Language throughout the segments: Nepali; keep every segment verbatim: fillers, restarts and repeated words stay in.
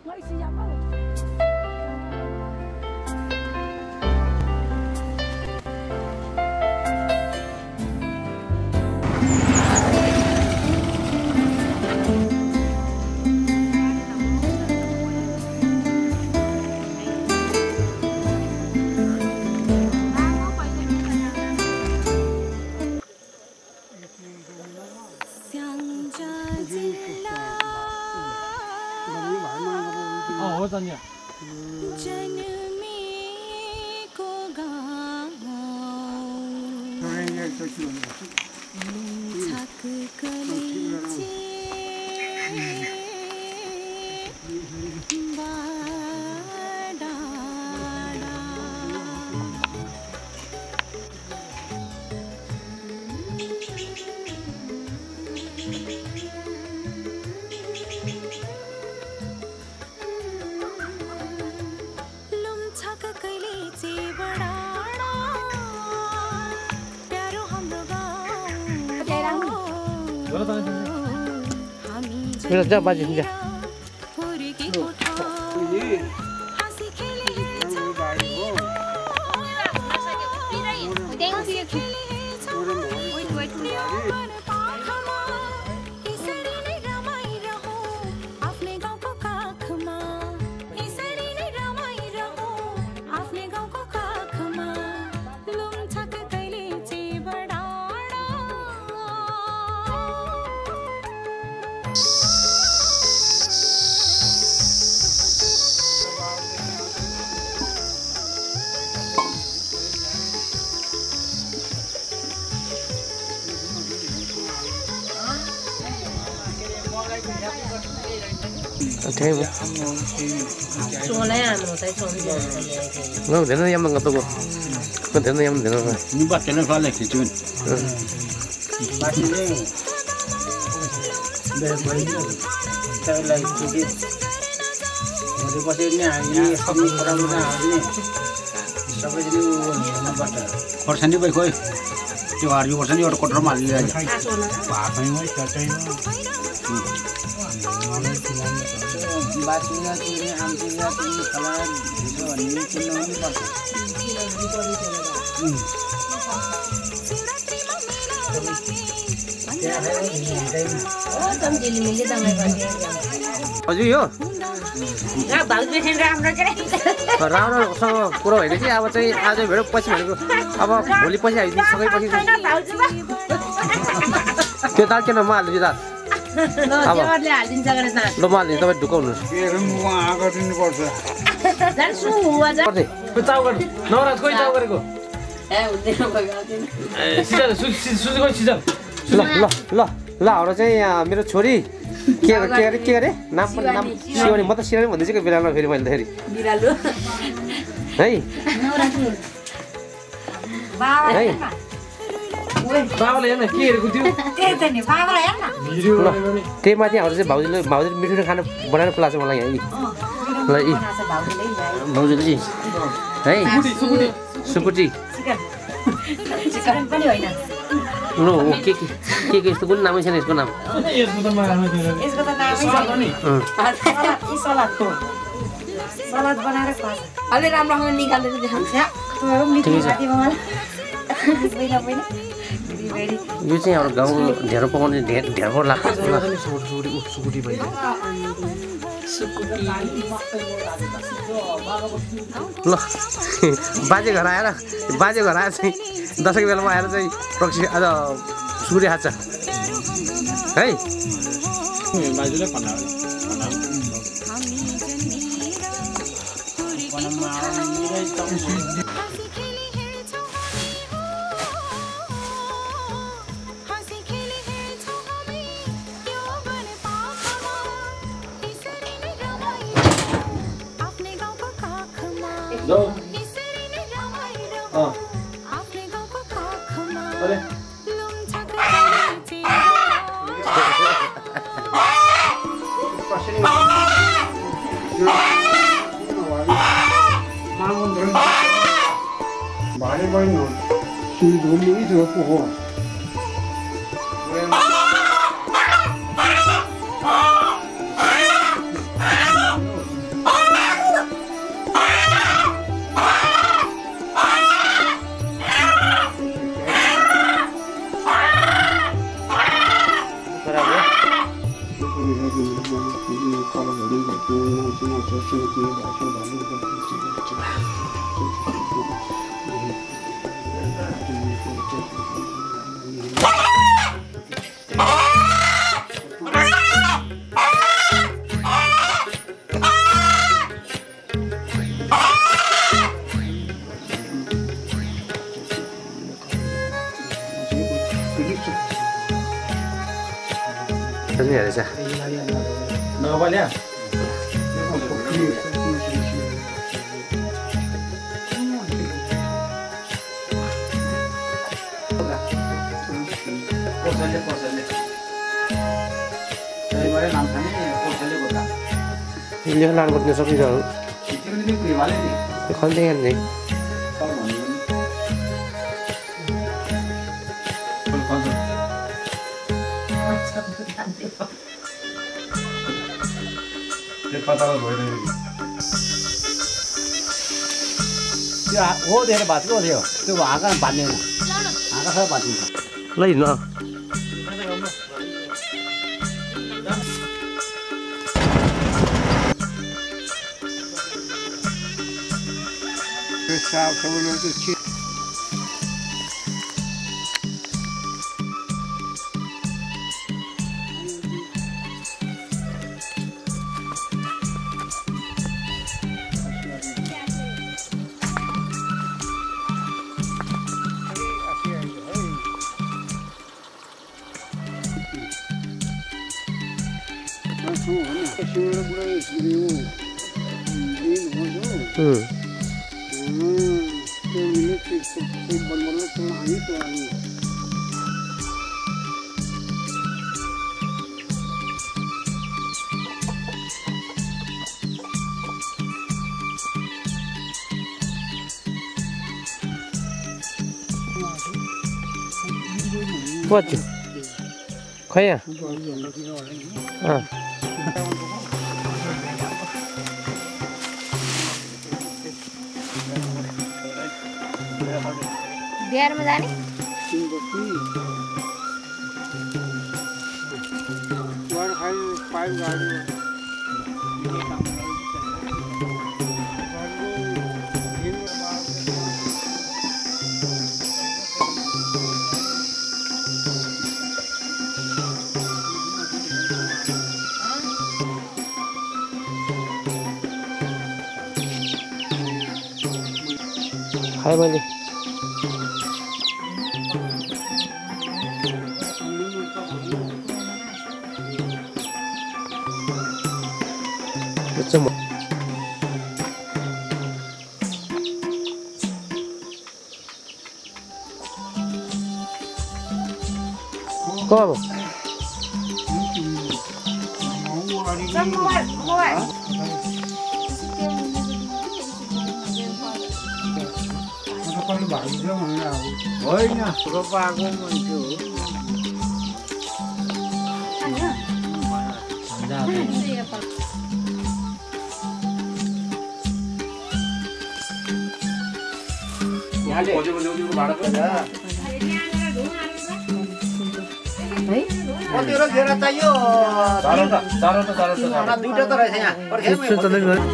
어디냐? Bây giờ ba gì nhỉ? Thế mà. Chua này à, nó thấy chua gì? Nó để nó em bằng cái tôi, con để nó em để nó. Nhưng bắt cho nó phải lấy thì chua. Bắt đi. Để mấy nữa. Tại lấy thì đi. Rồi bắt đi nhà đi không có đâu nào đi. Sao bây giờ nó bắt à? Còn sáng đi bây khơi. Chứ à, rồi còn sáng đi ở cột rơm đi ra. Bà phải nói cho chơi nó. Batinya ini antinya ini kalau itu ini kena ini pasal. Oh, tam jadi milih tangan bagi. Aja yo. Nggak bagus bikin ram raja. Ram ram sama kuro ini sih apa sih ada berapa pasti mana apa boleh pasti ada ini sebagai pasti. Kita kena mal kita. Lo jawab lah, linca kan sana. Lo mal, tapi dukung nus. Kirim uang agak ini korsa. Dan semua aja. Korsi, kau kan? Noras kau tahu kan kau? Eh, udah bagaimana? Eh, sisa, susi, susi kau sisa. Lah, lah, lah, lah. Orang saya, mira chori. Kira, kira, kira, nam, nam, siapa ni? Mata siapa ni? Mana sih kau bilang nak film ini? Bilalu. Hei. Noras tu. Bawa. Hei. बाबा ले न के हेरेको थियो त्यही त नि बाबा हेर न त्यही माथि हाम्रो चाहिँ भाउजूले भाउजूले मिठो खाना बनाएर खुलाछ मलाई यहाँ ल इ भाउजूले इ है सुकुटी सुकुटी चिकन चिकन पनि होइन नो के के के के यस्तो कुन नामै छैन यसको नाम यसको त नामै छैन यसको त नामै छैन नि इ सलाद हो सलाद बनाएर खुवाछ अलि राम्रोसँग निकालेर देखाउँछ त्यो मिठो साथी मलाई पहिला पहिला यो चाहिँ हाम्रो गाउँको ढेँडो पकाउने ढेँडो लाग्छ सुकुटी भयो ल बाजे घर आएर बाजे घर आएर चाहिँ दसैँको बेलामा आएर चाहिँ प्रक्सी आज सुकुटी खान्छ है बाजुले भन्नु Đâu? Ờ. Ở đây. 많이 많이 넣어. 술 너무 있어갖고. 到了我那个跟弄什么这是给晚上的那个这个这个这是哪的？那我俩。Ini kan buat nyesok itu. Konten nih. Ya, oh dia baca kok dia. Tu akan banding. Akan saya banding. Lain lah. Sao sao nó cứ chết. Hmm. Buat je. Kaya? Ah. Bihar में जाने Hai balik. Macam mana? Kau apa? Semua, semua. Kalau balik dia mana? Oh ini, berapa aku muncul? 어제 먼저 우리로 말할 거야. 어디로 내렸다요? 잘한다, 잘한다, 잘한다. 하나 두개 떨어지냐? 진짜 잘하는 거야.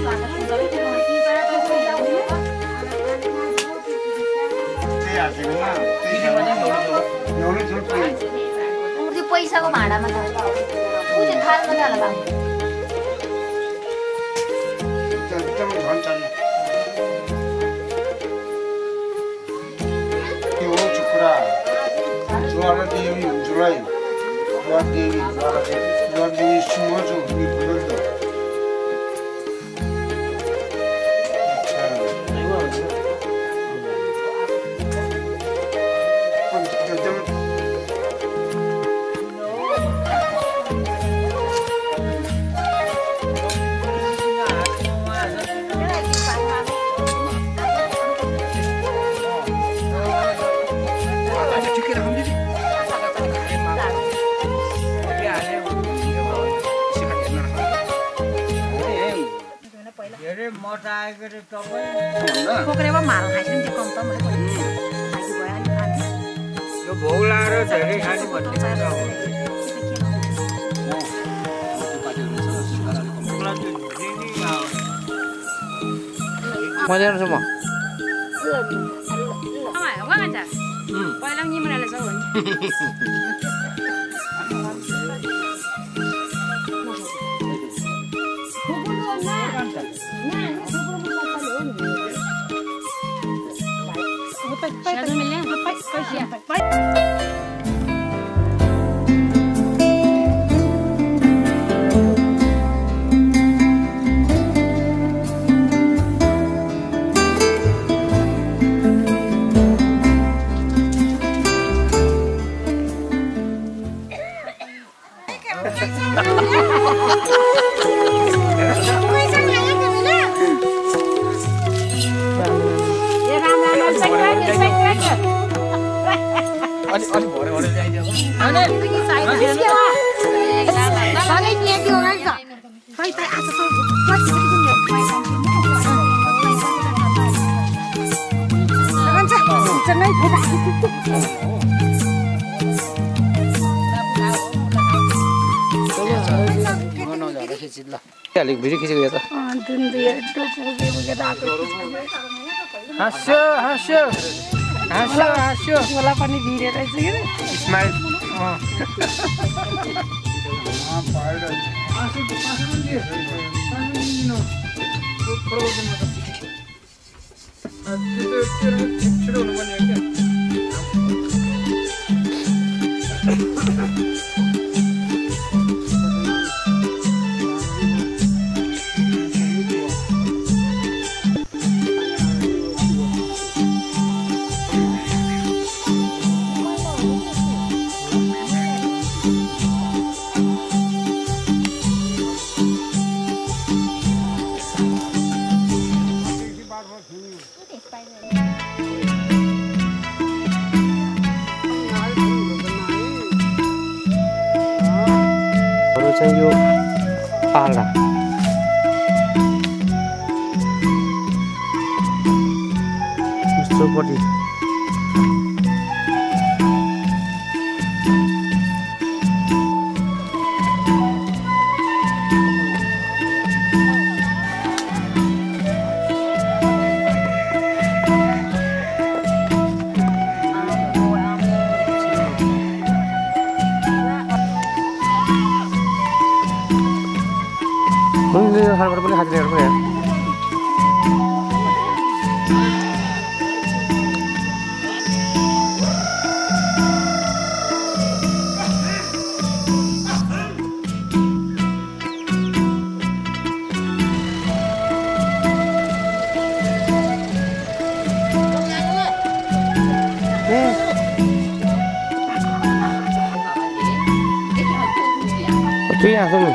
उर्दी पैसाको भाँडामा त उ त्यो थालमा त होला बाबु एकदम झन् चल्ने यो चुक्रा ज्वाला देवी जुलाई ज्वाला देवी ज्वाला देवी ज्वाला देवी सुमो जो नि बुलन्द पोखरेमा माल खाइन्छ नि त्यो कम त मैले यो भोग लाएर धेरै खाने भन्ने मजा आउँछ म पहिला नि मलाई छ भने अलिक भिडियो खिचेको यो त हाँस्यो हाँस्यो हाँस्यो हाँस्यो मलाई पनि भिडियो रहेछ के स्माइल चाहिँ यो आला उस्तोपट्टि हरबर पनि खादिरहेको पनि Tuy à không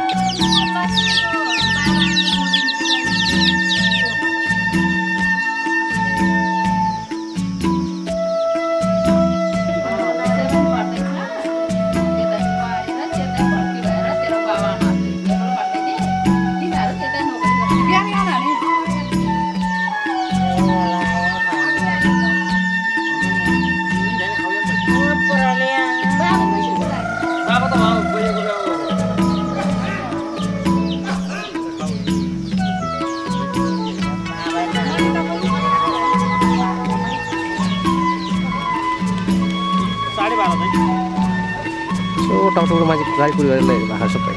टाउको मान्छे गाडी कुरी गरेर ल्याएर भाडा सबै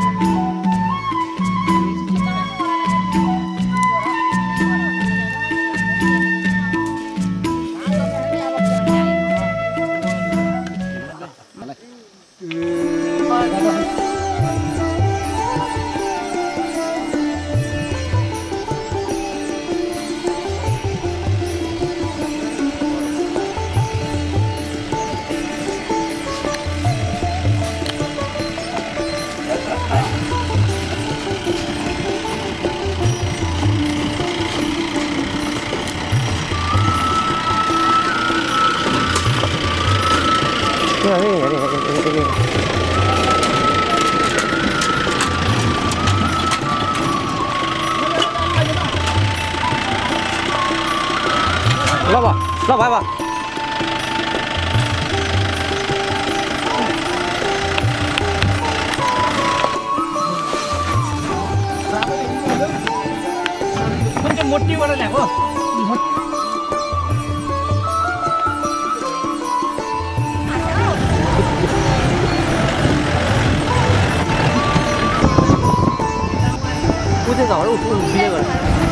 ल बा ल भाइ बा मोटी वाला ल्याएको 我这早上我中午直接个。